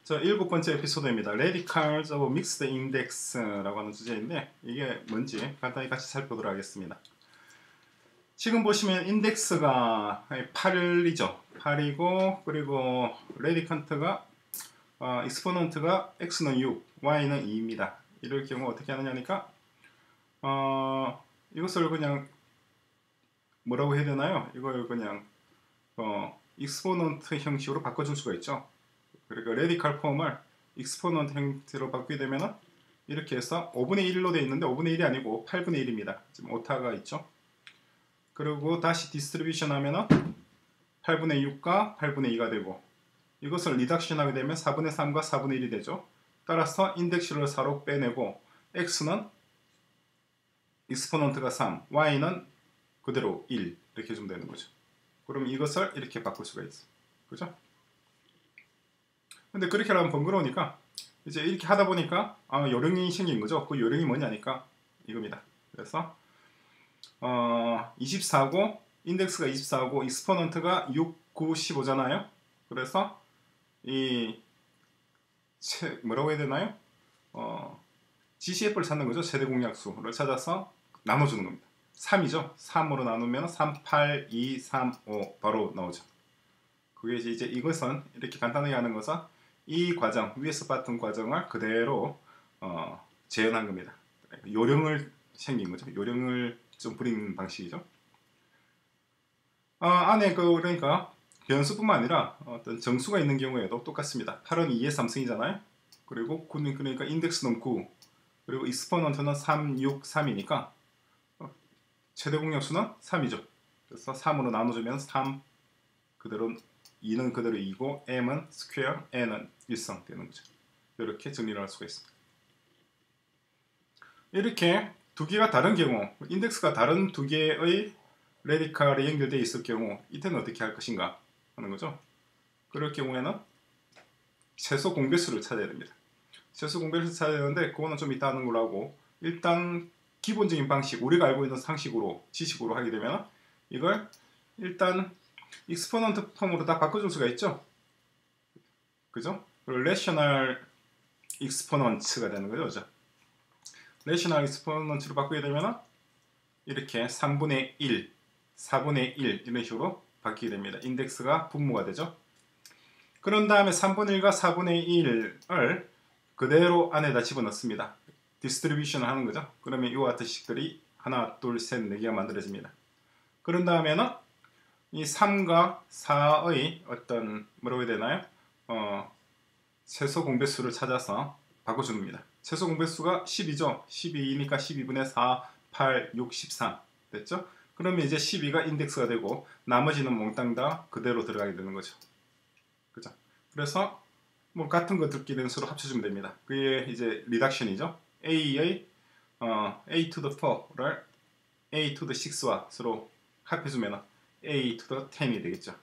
자, 7번째 에피소드입니다. Radicals of Mixed Index라고 하는 주제인데 이게 뭔지 간단히 같이 살펴보도록 하겠습니다. 지금 보시면 인덱스가 8이죠. 8이고 그리고 레디컨트가 익스포넌트가 x는 6, y는 2입니다. 이럴 경우 어떻게 하느냐니까 이것을 그냥 뭐라고 해야 되나요? 이걸 그냥 익스포넌트 형식으로 바꿔줄 수가 있죠. 그러니까 레디컬 폼을 익스포넌트 형태로 바꾸게 되면은 이렇게 해서 5분의 1로 되어 있는데 5분의 1이 아니고 8분의 1입니다. 지금 오타가 있죠. 그리고 다시 디스트리뷰션 하면은 8분의 6과 8분의 2가 되고 이것을 리덕션 하게 되면 4분의 3과 4분의 1이 되죠. 따라서 인덱스를 4로 빼내고 x는 익스포넌트가 3, y는 그대로 1 이렇게 해주면 되는 거죠. 그럼 이것을 이렇게 바꿀 수가 있어. 그죠? 근데 그렇게 하면 번거로우니까 이제 이렇게 하다 보니까 요령이 생긴 거죠. 그 요령이 뭐냐니까 이겁니다. 그래서 24고 인덱스가 24고 익스포넌트가 6, 9, 15잖아요. 그래서 이 뭐라고 해야 되나요? GCF를 찾는 거죠. 최대 공약수를 찾아서 나눠주는 겁니다. 3이죠. 3으로 나누면 3, 8, 2, 3, 5 바로 나오죠. 그게 이제 이것은 이렇게 간단하게 하는 것은 이 과정, 위에서 봤던 과정을 그대로 재현한 겁니다. 요령을 생긴 거죠. 요령을 좀 부리는 방식이죠. 안에 그러니까 변수뿐만 아니라 어떤 정수가 있는 경우에도 똑같습니다. 8은 2의 3승이잖아요. 그리고 9는 그러니까 인덱스는 9, 그리고 익스포넌트는 3, 6, 3이니까 최대 공약수는 3이죠. 그래서 3으로 나눠주면 3 그대로 2는 그대로 2고 m은 스퀘어, n은 1성 되는 거죠. 이렇게 정리를 할 수가 있습니다. 이렇게 두 개가 다른 경우, 인덱스가 다른 두 개의 레디컬이 연결되어 있을 경우 이때는 어떻게 할 것인가 하는 거죠. 그럴 경우에는 최소 공배수를 찾아야 됩니다. 최소 공배수를 찾아야 되는데 그거는 좀 이따 하는 걸로 하고 일단 기본적인 방식, 우리가 알고 있는 상식으로, 지식으로 하게 되면 이걸 일단 익스포넌트 폼으로 다 바꿔줄 수가 있죠. 그죠? 레셔널 익스포넌트가 되는 거죠. 그죠? 레셔널 익스포넌트로 바꾸게 되면 이렇게 3분의 1, 4분의 1 이런 식으로 바뀌게 됩니다. 인덱스가 분모가 되죠. 그런 다음에 3분의 1과 4분의 1을 그대로 안에다 집어넣습니다. 디스트리뷰션을 하는 거죠. 그러면 이와 같은 식들이 하나, 둘, 셋, 4개가 만들어집니다. 그런 다음에는 이 3과 4의 어떤 뭐라고 해야 되나요? 최소 공배수를 찾아서 바꿔줍니다. 최소 공배수가 12죠. 12니까 12분의 4, 8, 6, 13 됐죠? 그러면 이제 12가 인덱스가 되고 나머지는 몽땅 다 그대로 들어가게 되는 거죠. 그죠? 그래서 뭐 같은 것들끼리는 서로 합쳐주면 됩니다. 그게 이제 리덕션이죠. A의 A to the 4를 A to the 6와 서로 합해주면 A to the 10이 되겠죠.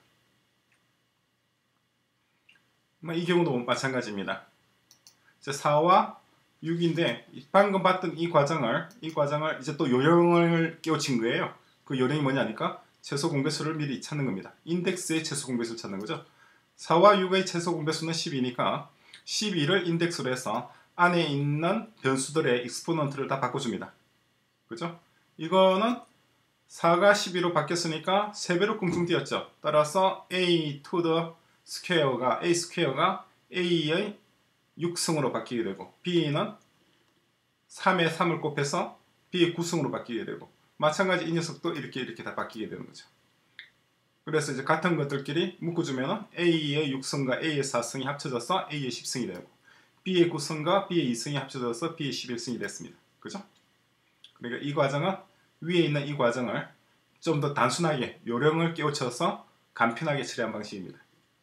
이 경우도 마찬가지입니다. 이제 4와 6인데 방금 봤던 이 과정을 이제 또 요령을 깨우친 거예요. 그 요령이 뭐냐니까 최소 공배수를 미리 찾는 겁니다. 인덱스의 최소 공배수를 찾는 거죠. 4와 6의 최소 공배수는 12니까 12를 인덱스로 해서 안에 있는 변수들의 익스포넌트를 다 바꿔줍니다. 그죠? 이거는 4가 12로 바뀌었으니까 3배로 끙끙 뛰었죠. 따라서 a to the square가 a 스퀘어가 a의 6승으로 바뀌게 되고 b는 3에 3을 곱해서 b의 9승으로 바뀌게 되고 마찬가지 이 녀석도 이렇게 다 바뀌게 되는 거죠. 그래서 이제 같은 것들끼리 묶어주면 a의 6승과 a의 4승이 합쳐져서 a의 10승이 되고 b의 9승과 b의 2승이 합쳐져서 b의 11승이 됐습니다. 그죠? 그러니까 이 과정은 위에 있는 이 과정을 좀 더 단순하게 요령을 깨우쳐서 간편하게 처리한 방식입니다.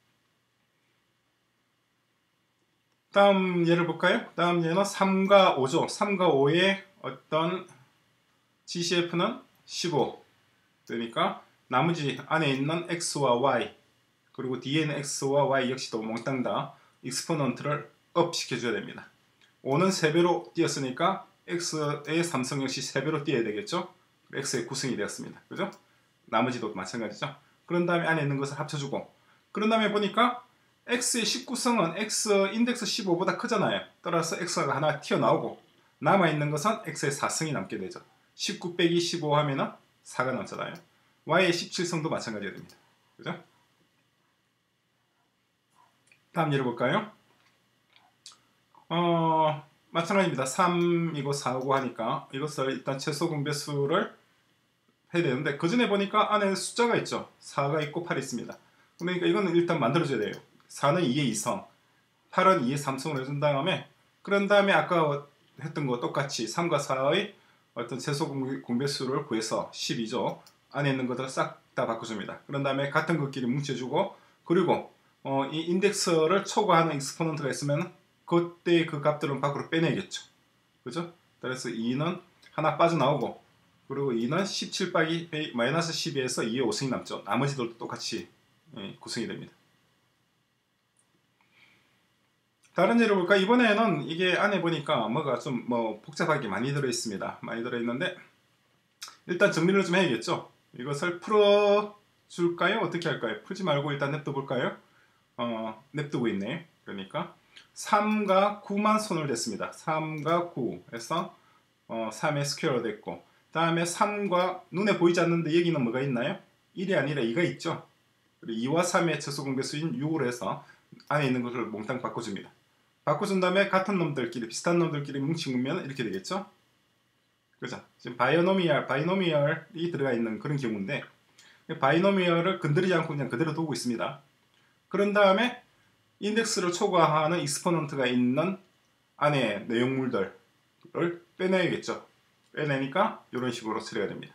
다음 예를 볼까요? 다음 예는 3과 5죠. 3과 5의 어떤 GCF는 15 그러니까 나머지 안에 있는 X와 Y 그리고 뒤에는 X와 Y 역시도 몽땅 다 익스포넌트를 업 시켜줘야 됩니다. 5는 3배로 뛰었으니까 X의 3승 역시 3배로 뛰어야 되겠죠. X의 9승이 되었습니다. 그죠? 나머지도 마찬가지죠. 그런 다음에 안에 있는 것을 합쳐주고 그런 다음에 보니까 x의 19성은 x 인덱스 15보다 크잖아요. 따라서 x가 하나 튀어나오고 남아있는 것은 x의 4성이 남게 되죠. 19 빼기 15 하면은 4가 남잖아요. y의 17성도 마찬가지가 됩니다. 그죠? 다음 예를 볼까요? 마찬가지입니다. 3이고 4고 하니까 이것을 일단 최소 공배수를 해야 되는데 그 전에 보니까 안에 숫자가 있죠. 4가 있고 8이 있습니다. 그러니까 이거는 일단 만들어줘야 돼요. 4는 2의 2성, 8은 2의 3성을 해준 다음에 그런 다음에 아까 했던 거 똑같이 3과 4의 어떤 최소 공배수를 구해서 12죠. 안에 있는 것들을 싹 다 바꿔줍니다. 그런 다음에 같은 것끼리 뭉쳐주고 그리고 이 인덱스를 초과하는 익스포넌트가 있으면 그때 그 값들은 밖으로 빼내겠죠. 그죠? 그래서 2는 하나 빠져나오고 그리고 2는 17 빼기 마이너스 12에서 2의 5승이 남죠. 나머지들도 똑같이 구성이 됩니다. 다른 예를 볼까? 이번에는 이게 안에 보니까 뭐가 좀 복잡하게 많이 들어있습니다. 많이 들어있는데 일단 정리를 좀 해야겠죠. 이것을 풀어줄까요? 어떻게 할까요? 풀지 말고 일단 냅둬볼까요? 냅두고 있네. 그러니까 3과 9만 손을 댔습니다. 3과 9에서 3의 스퀘어로 됐고 다음에 3과 눈에 보이지 않는데 여기는 뭐가 있나요? 1이 아니라 2가 있죠. 그리고 2와 3의 최소 공배수인 6으로 해서 안에 있는 것을 몽땅 바꿔줍니다. 바꿔준 다음에 같은 놈들끼리 비슷한 놈들끼리 뭉치면 이렇게 되겠죠. 그죠? 지금 바이노미얼이 들어가 있는 그런 경우인데 바이노미얼을 건드리지 않고 그냥 그대로 두고 있습니다. 그런 다음에 인덱스를 초과하는 익스포넌트가 있는 안에 내용물들을 빼내야겠죠. 빼내니까 이런 식으로 처리가 됩니다.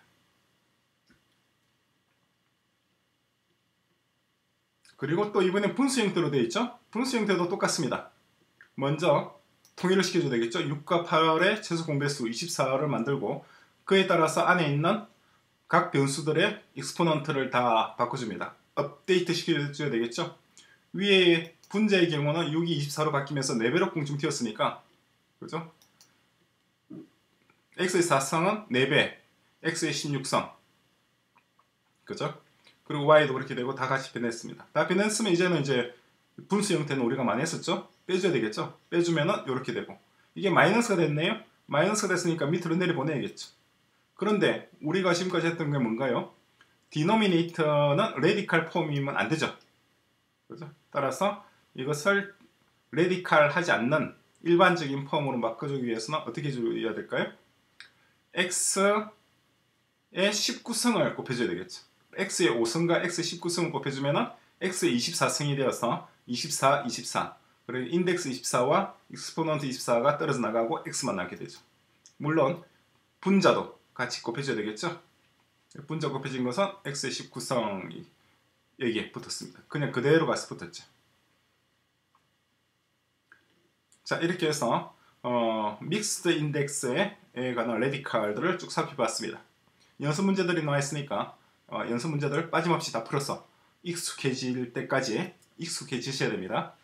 그리고 또 이번엔 분수 형태로 되어 있죠. 분수 형태도 똑같습니다. 먼저 통일을 시켜줘야 되겠죠. 6과 8의 최소 공배수 24를 만들고 그에 따라서 안에 있는 각 변수들의 익스포넌트를 다 바꿔줍니다. 업데이트 시켜줘야 되겠죠. 위에 분자의 경우는 6이 24로 바뀌면서 4배로 꽁충 튀었으니까 그죠? x의 4성은 4배, x의 16성 그죠? 그리고 y도 그렇게 되고 다 같이 변했습니다. 다 변했으면 이제는 이제 분수 형태는 우리가 많이 했었죠? 빼줘야 되겠죠? 빼주면은 이렇게 되고 이게 마이너스가 됐네요? 마이너스가 됐으니까 밑으로 내려보내야겠죠. 그런데 우리가 지금까지 했던 게 뭔가요? 디노미네이터는 레디칼 폼이면 안 되죠. 그죠? 따라서 이것을 레디칼 하지 않는 일반적인 폼으로 바꿔주기 위해서는 어떻게 해줘야 될까요? x의 19승을 곱해줘야 되겠죠. x의 5승과 x의 19승을 곱해주면 x의 24승이 되어서 24, 24 그리고 인덱스 24와 익스포넌트 24가 떨어져 나가고 x만 남게 되죠. 물론 분자도 같이 곱해줘야 되겠죠. 분자 곱해진 것은 x의 19성이 여기에 붙었습니다. 그냥 그대로 가서 붙었죠. 자 이렇게 해서 믹스드 인덱스에 관한 레디칼들을 쭉 살펴봤습니다. 연습 문제들이 나와 있으니까 연습 문제들 빠짐없이 다 풀어서 익숙해질 때까지 익숙해지셔야 됩니다.